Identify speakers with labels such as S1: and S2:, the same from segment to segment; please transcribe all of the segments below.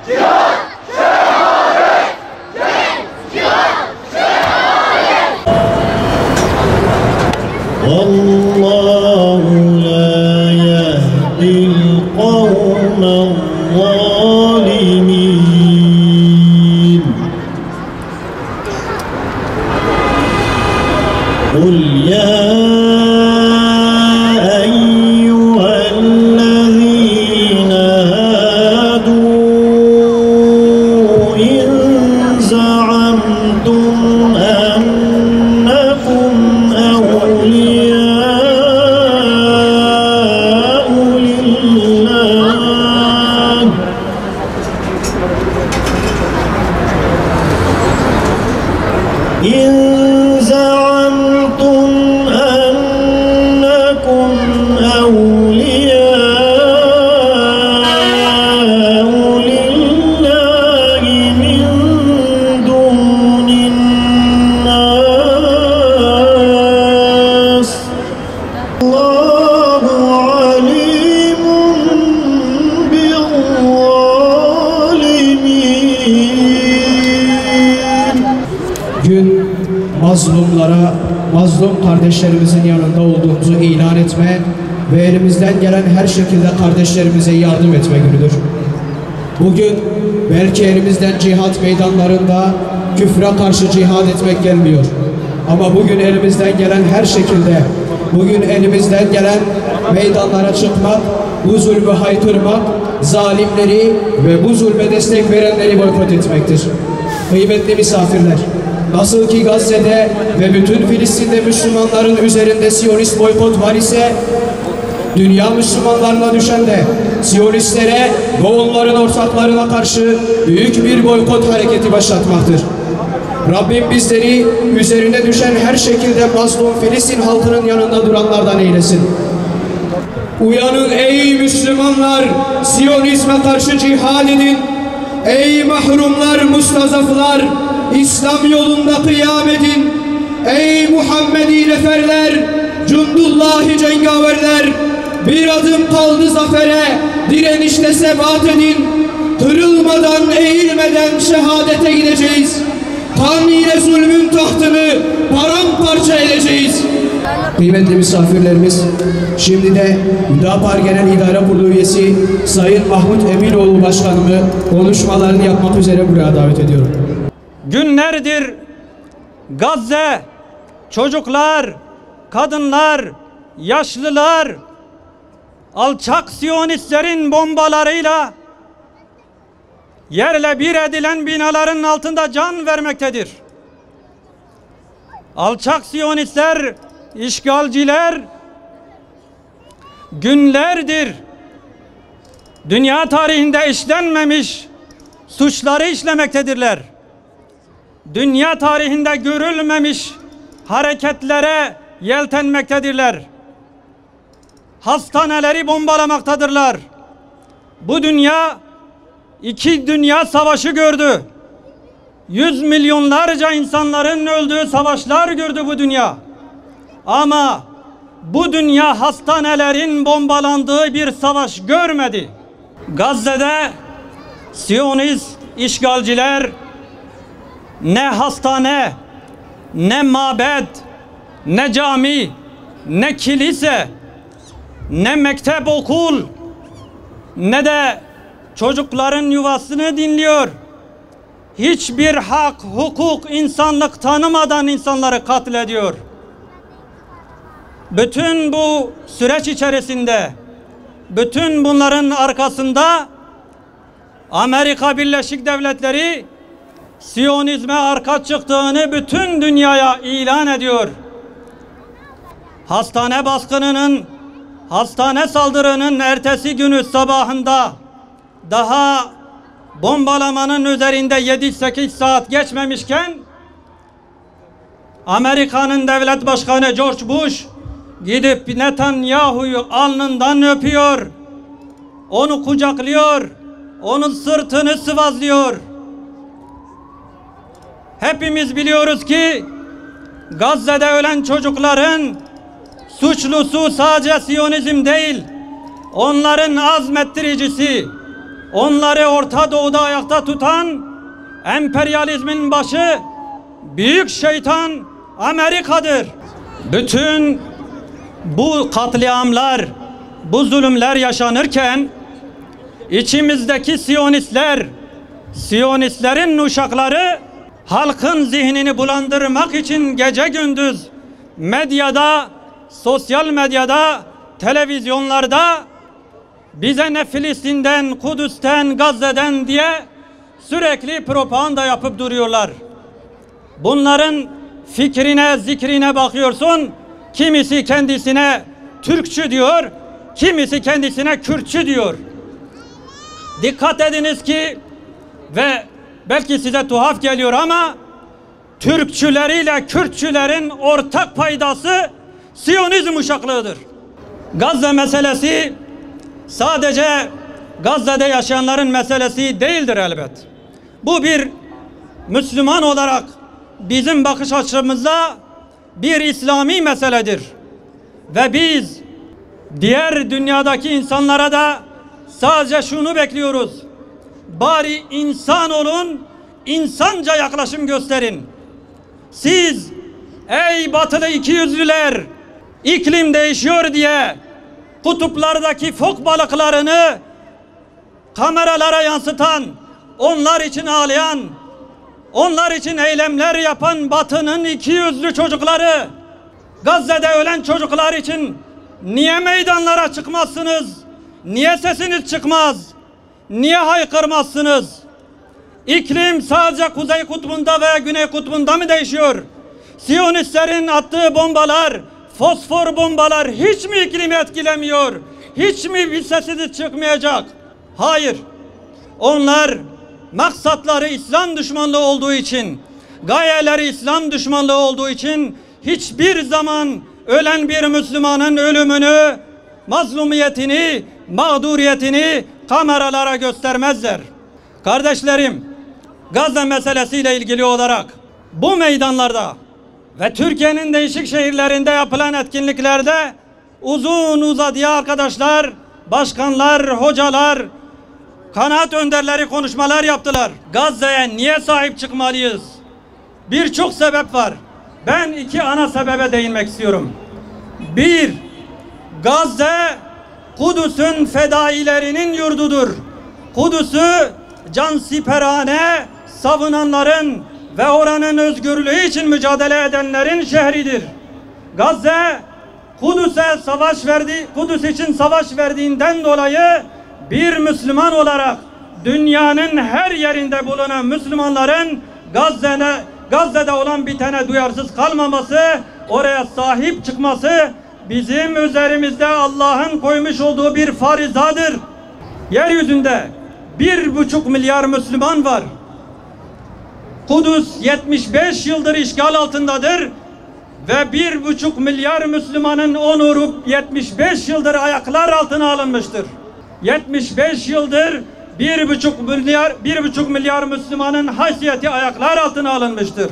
S1: والله لا يهدي القوم الظالمين قل يا أيها الذين هادوا إن زعمتم أنكم أولياء لله إن زعمتم أنكم أولياء لله من دون الناس الله عليم بالظالمين.
S2: Gün mazlumlara, mazlum kardeşlerimizin yanında olduğumuzu ilan etme ve elimizden gelen her şekilde kardeşlerimize yardım etme günüdür. Bugün belki elimizden cihat meydanlarında küfre karşı cihad etmek gelmiyor. Ama bugün elimizden gelen her şekilde, bugün elimizden gelen meydanlara çıkmak, bu zulmü haykırmak, zalimleri ve bu zulme destek verenleri boykot etmektir. Kıymetli misafirler, nasıl ki Gazze'de ve bütün Filistin'de Müslümanların üzerinde Siyonist boykot var ise, dünya Müslümanlarına düşen de Siyonistlere ve onların ortaklarına karşı büyük bir boykot hareketi başlatmaktır. Rabbim bizleri üzerine düşen her şekilde mazlum Filistin halkının yanında duranlardan eylesin. Uyanın ey Müslümanlar, Siyonizme karşı cihad edin. Ey mahrumlar, mustazaflar, İslam yolunda kıyam edin. Ey Muhammedi neferler, Cundullahi cengaverler, bir adım kaldı zafere, direnişte sebat edin. Kırılmadan, eğilmeden şehadete gideceğiz. Kan ile zulmün tahtını paramparça edeceğiz. Kıymetli misafirlerimiz, şimdi de Hüdapar Genel İdare Kurulu üyesi Sayın Mahmut Eminoğlu Başkanımı konuşmalarını yapmak üzere buraya davet ediyorum.
S3: Günlerdir Gazze, çocuklar, kadınlar, yaşlılar alçak Siyonistlerin bombalarıyla yerle bir edilen binaların altında can vermektedir. Alçak Siyonistler, işgalciler günlerdir dünya tarihinde işlenmemiş suçları işlemektedirler. Dünya tarihinde görülmemiş hareketlere yeltenmektedirler. Hastaneleri bombalamaktadırlar. Bu dünya iki dünya savaşı gördü. 100 milyonlarca insanların öldüğü savaşlar gördü bu dünya. Ama bu dünya hastanelerin bombalandığı bir savaş görmedi. Gazze'de Siyonist işgalciler ne hastane, ne mabed, ne cami, ne kilise, ne mektep okul, ne de çocukların yuvasını dinliyor. Hiçbir hak, hukuk, insanlık tanımadan insanları katlediyor. Bütün bu süreç içerisinde, bütün bunların arkasında Amerika Birleşik Devletleri Siyonizme arka çıktığını bütün dünyaya ilan ediyor. Hastane baskınının, hastane saldırının ertesi günü sabahında daha bombalamanın üzerinde 7-8 saat geçmemişken Amerika'nın devlet başkanı George Bush gidip Netanyahu'yu alnından öpüyor, onu kucaklıyor, onun sırtını sıvazlıyor. Hepimiz biliyoruz ki Gazze'de ölen çocukların suçlusu sadece Siyonizm değil, onların azmettiricisi, onları Orta Doğu'da ayakta tutan emperyalizmin başı büyük şeytan Amerika'dır. Bütün bu katliamlar, bu zulümler yaşanırken içimizdeki Siyonistlerin uşakları halkın zihnini bulandırmak için gece gündüz medyada, sosyal medyada, televizyonlarda bize ne Filistin'den, Kudüs'ten, Gazze'den diye sürekli propaganda yapıp duruyorlar. Bunların fikrine, zikrine bakıyorsun, kimisi kendisine Türkçü diyor, kimisi kendisine Kürtçü diyor. Dikkat ediniz ki, ve belki size tuhaf geliyor ama Türkçüleriyle Kürtçülerin ortak paydası Siyonizm uşaklığıdır. Gazze meselesi sadece Gazze'de yaşayanların meselesi değildir elbet. Bu bir Müslüman olarak bizim bakış açımızda bir İslami meseledir. Ve biz diğer dünyadaki insanlara da sadece şunu bekliyoruz: bari insan olun, insanca yaklaşım gösterin. Siz ey batılı ikiyüzlüler, iklim değişiyor diye kutuplardaki fok balıklarını kameralara yansıtan, onlar için ağlayan, onlar için eylemler yapan batının ikiyüzlü çocukları, Gazze'de ölen çocuklar için niye meydanlara çıkmazsınız? Niye sesiniz çıkmaz? Niye haykırmazsınız? İklim sadece Kuzey Kutbu'nda veya Güney Kutbu'nda mı değişiyor? Siyonistlerin attığı bombalar, fosfor bombalar hiç mi iklimi etkilemiyor? Hiç mi bir sesiniz çıkmayacak? Hayır. Onlar maksatları İslam düşmanlığı olduğu için, gayeleri İslam düşmanlığı olduğu için hiçbir zaman ölen bir Müslümanın ölümünü, mazlumiyetini, mağduriyetini kameralara göstermezler. Kardeşlerim, Gazze meselesiyle ilgili olarak bu meydanlarda ve Türkiye'nin değişik şehirlerinde yapılan etkinliklerde uzun uzadıya arkadaşlar, başkanlar, hocalar, kanaat önderleri konuşmalar yaptılar. Gazze'ye niye sahip çıkmalıyız? Birçok sebep var. Ben iki ana sebebe değinmek istiyorum. Bir, Gazze Kudüs'ün fedailerinin yurdudur. Kudüs'ü cansiperane savunanların ve oranın özgürlüğü için mücadele edenlerin şehridir. Gazze Kudüs için savaş verdiğinden dolayı bir Müslüman olarak dünyanın her yerinde bulunan Müslümanların Gazze'de olan bitene duyarsız kalmaması, oraya sahip çıkması bizim üzerimizde Allah'ın koymuş olduğu bir farizadır. Yeryüzünde 1,5 milyar Müslüman var. Kudüs 75 yıldır işgal altındadır ve 1,5 milyar Müslümanın onuru 75 yıldır ayaklar altına alınmıştır. 75 yıldır 1,5 milyar Müslümanın haysiyeti ayaklar altına alınmıştır.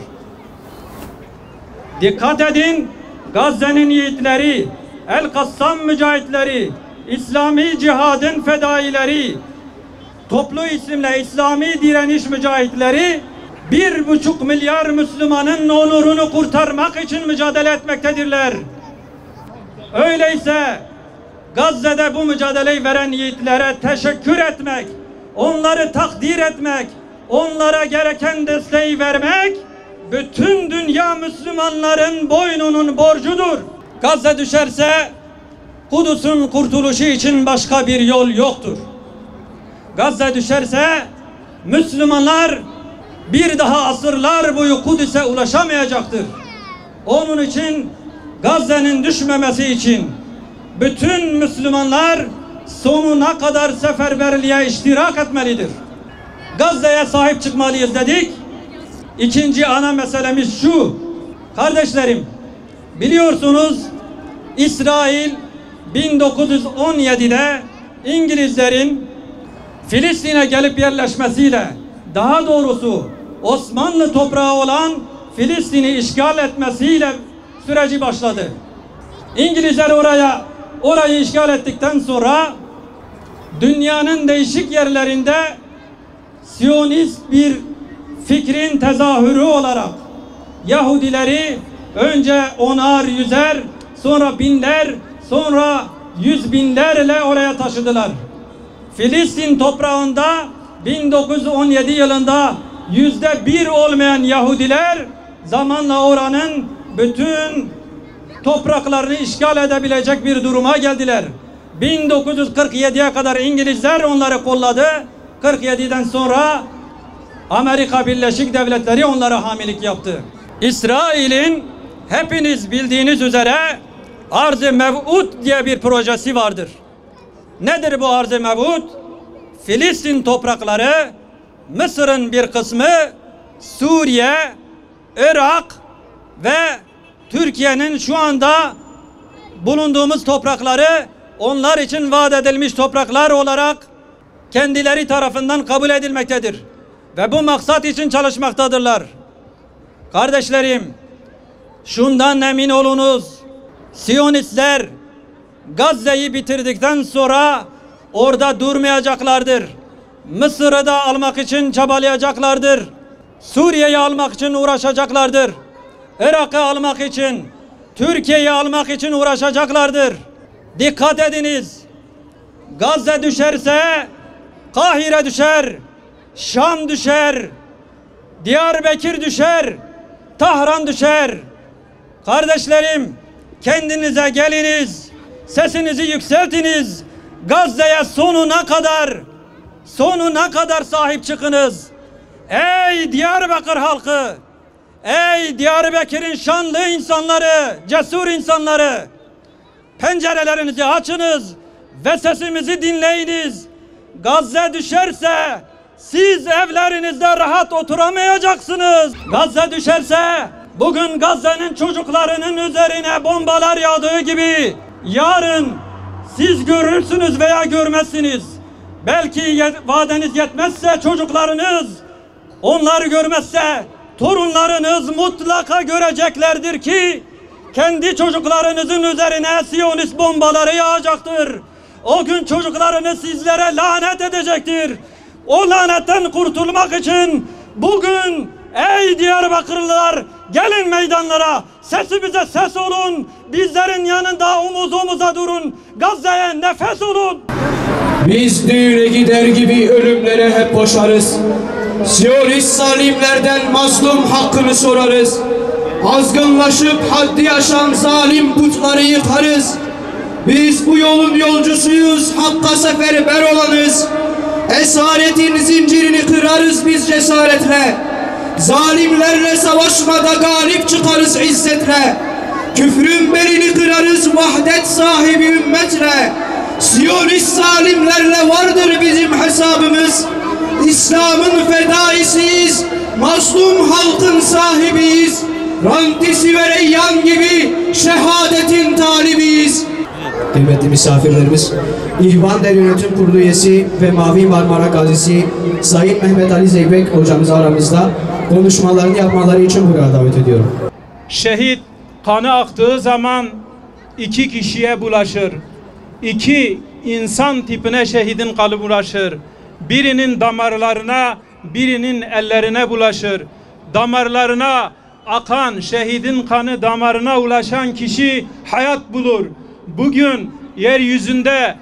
S3: Dikkat edin, Gazze'nin yiğitleri, El-Kassam mücahitleri, İslami cihadın fedaileri, toplu isimle İslami direniş mücahitleri 1,5 milyar Müslümanın onurunu kurtarmak için mücadele etmektedirler. Öyleyse Gazze'de bu mücadeleyi veren yiğitlere teşekkür etmek, onları takdir etmek, onlara gereken desteği vermek bütün dünya Müslümanların boynunun borcudur. Gazze düşerse Kudüs'ün kurtuluşu için başka bir yol yoktur. Gazze düşerse Müslümanlar bir daha asırlar boyu Kudüs'e ulaşamayacaktır. Onun için Gazze'nin düşmemesi için bütün Müslümanlar sonuna kadar seferberliğe iştirak etmelidir. Gazze'ye sahip çıkmalıyız dedik. İkinci ana meselemiz şu. Kardeşlerim, biliyorsunuz İsrail 1917'de İngilizlerin Filistin'e gelip yerleşmesiyle, daha doğrusu Osmanlı toprağı olan Filistin'i işgal etmesiyle süreci başladı. İngilizler orayı işgal ettikten sonra dünyanın değişik yerlerinde Siyonist bir fikrin tezahürü olarak Yahudileri önce onar, yüzer, sonra binler, sonra yüz binlerle oraya taşıdılar. Filistin toprağında 1917 yılında %1 olmayan Yahudiler zamanla oranın bütün topraklarını işgal edebilecek bir duruma geldiler. 1947'ye kadar İngilizler onları kolladı. 47'den sonra Amerika Birleşik Devletleri onlara hamilik yaptı. İsrail'in hepiniz bildiğiniz üzere Arz-ı Mev'ud diye bir projesi vardır. Nedir bu Arz-ı Mev'ud? Filistin toprakları, Mısır'ın bir kısmı, Suriye, Irak ve Türkiye'nin şu anda bulunduğumuz toprakları onlar için vaat edilmiş topraklar olarak kendileri tarafından kabul edilmektedir. Ve bu maksat için çalışmaktadırlar. Kardeşlerim, şundan emin olunuz, Siyonistler Gazze'yi bitirdikten sonra orada durmayacaklardır. Mısır'ı da almak için çabalayacaklardır. Suriye'yi almak için uğraşacaklardır. Irak'ı almak için, Türkiye'yi almak için uğraşacaklardır. Dikkat ediniz. Gazze düşerse Kahire düşer, Şam düşer, Diyarbakır düşer, Tahran düşer. Kardeşlerim, kendinize geliniz, sesinizi yükseltiniz. Gazze'ye sonuna kadar sahip çıkınız. Ey Diyarbakır halkı, ey Diyarbakır'ın şanlı insanları, cesur insanları, pencerelerinizi açınız ve sesimizi dinleyiniz. Gazze düşerse siz evlerinizde rahat oturamayacaksınız. Gazze düşerse bugün Gazze'nin çocuklarının üzerine bombalar yağdığı gibi yarın siz görürsünüz veya görmezsiniz. Belki vadeniz yetmezse çocuklarınız, onlar görmezse torunlarınız mutlaka göreceklerdir ki kendi çocuklarınızın üzerine Siyonist bombaları yağacaktır. O gün çocuklarınız sizlere lanet edecektir. O lanetten kurtulmak için bugün ey Diyarbakırlılar gelin meydanlara, sesimize ses olun, bizlerin yanında omuz omuza durun, Gazze'ye nefes olun.
S2: Biz düğüne gider gibi ölümlere hep koşarız. Siyonist zalimlerden mazlum hakkını sorarız. Azgınlaşıp haddi aşan zalim putları yıkarız. Biz bu yolun yolcusuyuz, hakka seferber olanız. Esaretin zincirini kırarız biz cesaretle. Zalimlerle savaşmada galip çıkarız izzetle. Küfrün belini kırarız vahdet sahibi ümmetle. Siyonist zalimlerle vardır bizim hesabımız. İslam'ın fedaisiyiz, mazlum halkın sahibiyiz. Rantisi ve Reyyan gibi şehadetin talibiyiz. Kıymetli misafirlerimiz, İhvan Derneği Yönetim Kurulu üyesi ve Mavi Marmara Gazisi Sayın Mehmet Ali Zeybek hocamız aramızda, konuşmalarını yapmaları için buraya davet ediyorum.
S4: Şehit kanı aktığı zaman iki kişiye bulaşır. İki insan tipine şehidin kanı bulaşır. Birinin damarlarına, birinin ellerine bulaşır. Damarlarına akan şehidin kanı damarına ulaşan kişi hayat bulur. Bugün yeryüzünde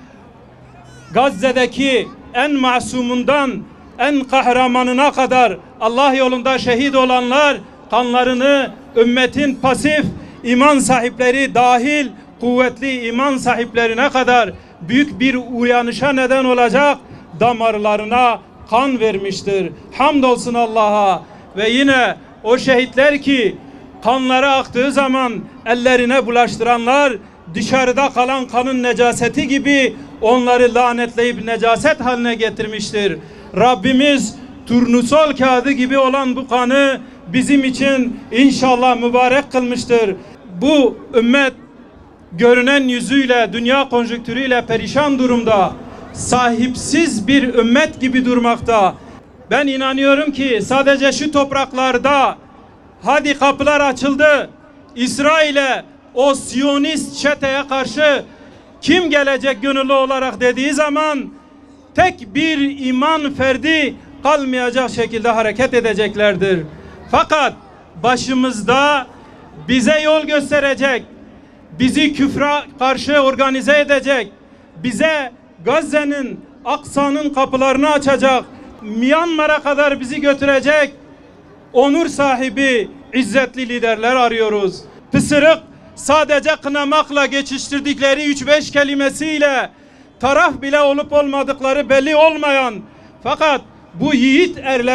S4: Gazze'deki en masumundan en kahramanına kadar Allah yolunda şehit olanlar kanlarını ümmetin pasif iman sahipleri dahil kuvvetli iman sahiplerine kadar büyük bir uyanışa neden olacak damarlarına kan vermiştir. Hamdolsun Allah'a. Ve yine o şehitler ki kanları aktığı zaman ellerine bulaştıranlar dışarıda kalan kanın necaseti gibi onları lanetleyip necaset haline getirmiştir. Rabbimiz turnusol kağıdı gibi olan bu kanı bizim için inşallah mübarek kılmıştır. Bu ümmet görünen yüzüyle, dünya konjonktürüyle perişan durumda, sahipsiz bir ümmet gibi durmakta. Ben inanıyorum ki sadece şu topraklarda hadi kapılar açıldı, İsrail'e, o Siyonist çeteye karşı kim gelecek gönüllü olarak dediği zaman tek bir iman ferdi kalmayacak şekilde hareket edeceklerdir. Fakat başımızda bize yol gösterecek, bizi küfre karşı organize edecek, bize Gazze'nin, Aksa'nın kapılarını açacak, Myanmar'a kadar bizi götürecek onur sahibi, izzetli liderler arıyoruz. Pısırık sadece kınamakla geçiştirdikleri 3-5 kelimesiyle taraf bile olup olmadıkları belli olmayan, fakat bu yiğit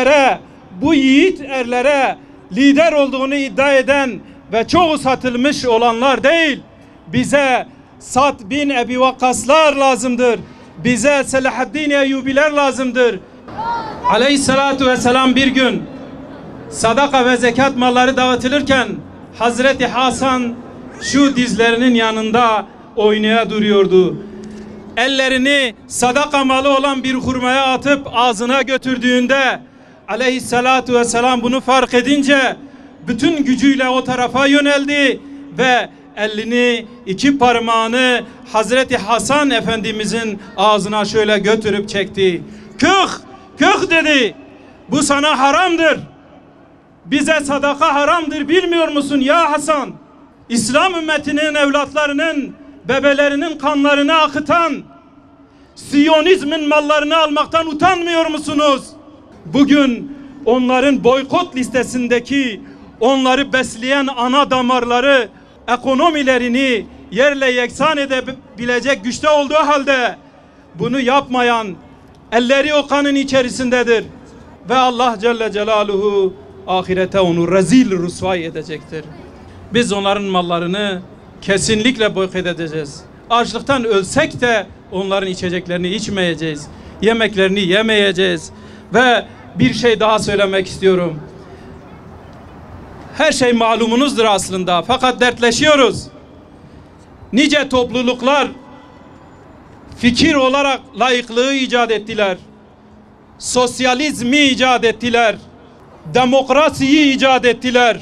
S4: erlere lider olduğunu iddia eden ve çoğu satılmış olanlar değil. Bize Sa'd bin Ebi Wakkaslar lazımdır. Bize Selahaddin Eyyubiler lazımdır. Aleyhissalatu vesselam bir gün sadaka ve zekat malları dağıtılırken Hazreti Hasan şu dizlerinin yanında oynaya duruyordu. Ellerini sadaka malı olan bir hurmaya atıp ağzına götürdüğünde Aleyhissalatu vesselam bunu fark edince bütün gücüyle o tarafa yöneldi ve elini, iki parmağını Hazreti Hasan Efendimizin ağzına şöyle götürüp çekti. Kıh dedi. Bu sana haramdır. Bize sadaka haramdır, bilmiyor musun ya Hasan? İslam ümmetinin evlatlarının, bebelerinin kanlarını akıtan, Siyonizmin mallarını almaktan utanmıyor musunuz? Bugün onların boykot listesindeki, onları besleyen ana damarları, ekonomilerini yerle yeksan edebilecek güçte olduğu halde bunu yapmayan elleri o kanın içerisindedir. Ve Allah Celle Celaluhu ahirete onu rezil rüsvay edecektir. Biz onların mallarını kesinlikle boykot edeceğiz. Açlıktan ölsek de onların içeceklerini içmeyeceğiz. Yemeklerini yemeyeceğiz. Ve bir şey daha söylemek istiyorum. Her şey malumunuzdur aslında. Fakat dertleşiyoruz. Nice topluluklar fikir olarak laiklığı icat ettiler. Sosyalizmi icat ettiler. Demokrasiyi icat ettiler.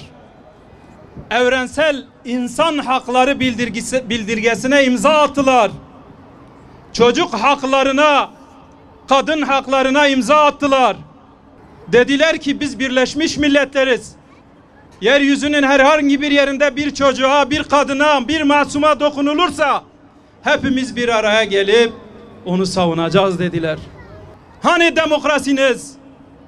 S4: Evrensel insan hakları bildirgesine imza attılar. Çocuk haklarına, kadın haklarına imza attılar. Dediler ki biz Birleşmiş Milletleriz. Yeryüzünün herhangi bir yerinde bir çocuğa, bir kadına, bir masuma dokunulursa hepimiz bir araya gelip onu savunacağız dediler. Hani demokrasiniz?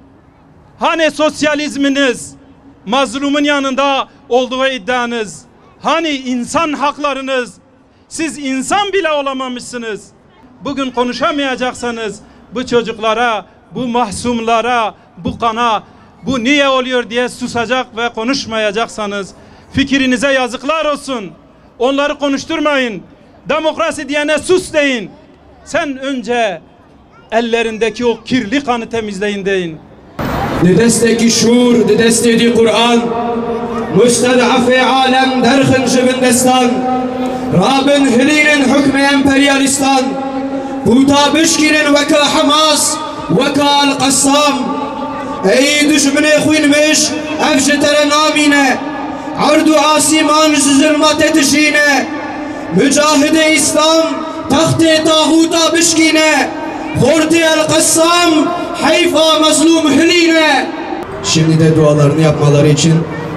S4: Hani sosyalizminiz? Mazlumun yanında olduğu iddianız? Hani insan haklarınız? Siz insan bile olamamışsınız. Bugün konuşamayacaksanız bu çocuklara, bu mahsumlara, bu kana, bu niye oluyor diye susacak ve konuşmayacaksanız fikrinize yazıklar olsun. Onları konuşturmayın. Demokrasi diyene sus deyin. Sen önce ellerindeki o kirli kanı temizleyin deyin.
S2: Didesteki şuur, didesteki Kur'an, müsted'afi alem derhin jibindestan, Rabin hilinin hükmü emperyalistan, Buta bişkirin veka Hamas, veka Al-Qassam, ey düşmüne khuyinmiş, evşetere namine, ardu asiman zulmat etişine, mücahide İslam, tahte tağuta bişkine, Horti Al-Qassam, Hayfa mazlum hiline. Şimdi de dualarını yapmaları için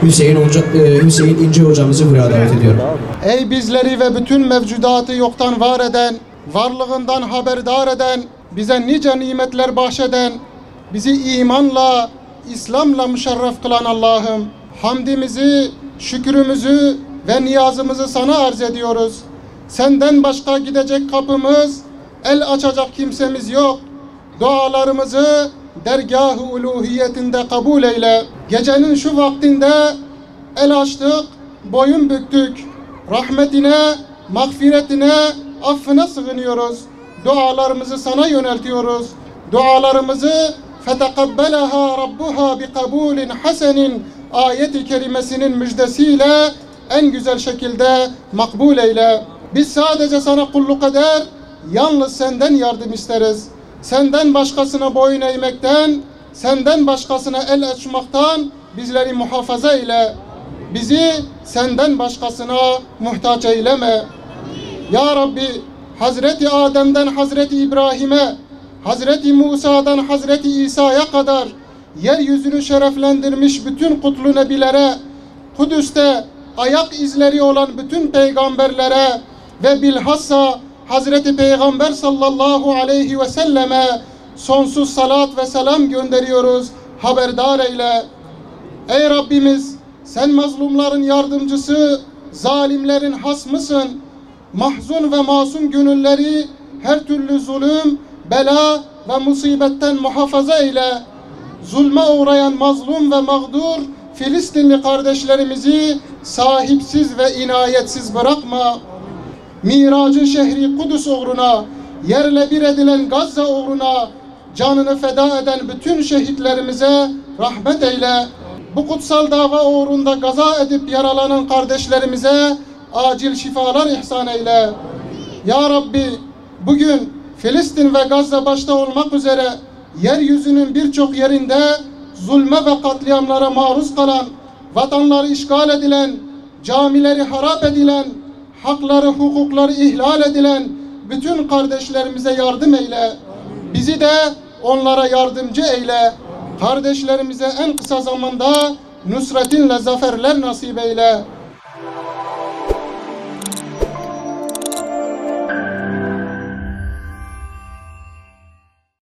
S2: Hüseyin İnce hocamızı buraya davet ediyorum.
S5: Ey bizleri ve bütün mevcudatı yoktan var eden, varlığından haberdar eden, bize nice nimetler bahşeden, bizi imanla, İslam'la müşerref kılan Allah'ım, hamdimizi, şükrümüzü ve niyazımızı sana arz ediyoruz. Senden başka gidecek kapımız, el açacak kimsemiz yok. Dualarımızı dergâh-ı uluhiyetinde kabul eyle. Gecenin şu vaktinde el açtık, boyun büktük. Rahmetine, mağfiretine, affına sığınıyoruz. Dualarımızı sana yöneltiyoruz. Dualarımızı فَتَقَبَّلَهَا رَبُّهَا بِقَبُولٍ حَسَنٍ ayet-i kerimesinin müjdesiyle en güzel şekilde makbul eyle. Biz sadece sana kulluk eder, yalnız senden yardım isteriz. Senden başkasına boyun eğmekten, senden başkasına el açmaktan bizleri muhafaza eyle. Bizi senden başkasına muhtaç eyleme. Ya Rabbi, Hazreti Adem'den Hazreti İbrahim'e, Hazreti Musa'dan Hazreti İsa'ya kadar yeryüzünü şereflendirmiş bütün kutlu nebilere, Kudüs'te ayak izleri olan bütün peygamberlere ve bilhassa Hazreti Peygamber sallallahu aleyhi ve selleme sonsuz salat ve selam gönderiyoruz. Haberdar eyle. Ey Rabbimiz, sen mazlumların yardımcısı, zalimlerin hasmısın. Mahzun ve masum gönülleri her türlü zulüm, bela ve musibetten muhafaza eyle. Zulme uğrayan mazlum ve mağdur Filistinli kardeşlerimizi sahipsiz ve inayetsiz bırakma. Miracın şehri Kudüs uğruna, yerle bir edilen Gazze uğruna canını feda eden bütün şehitlerimize rahmet eyle. Bu kutsal dava uğrunda gaza edip yaralanan kardeşlerimize acil şifalar ihsan eyle. Ya Rabbi, bugün Filistin ve Gazze başta olmak üzere yeryüzünün birçok yerinde zulme ve katliamlara maruz kalan, vatanları işgal edilen, camileri harap edilen, hakları, hukukları ihlal edilen bütün kardeşlerimize yardım eyle. Bizi de onlara yardımcı eyle. Kardeşlerimize en kısa zamanda nusretinle zaferler nasip eyle.